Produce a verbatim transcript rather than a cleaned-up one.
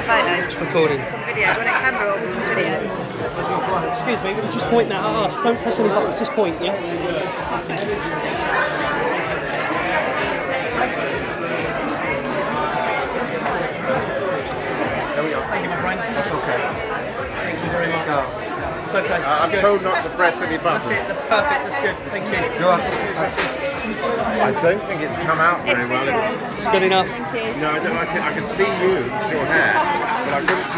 photo? It's recording. It's on video. Do you want it camera or video? Excuse me, will you just point that at us? Don't press any buttons, just point, yeah? There we are. Thank you, my friend. That's okay. Thank you very much. It's okay. Uh, I'm good. told not to press any buttons. That's it. That's perfect. That's good. Thank you. You're welcome. I don't think it's come out very well. It's good enough. Thank you. No, I, don't, I, can, I can see you, it's your hair, but I couldn't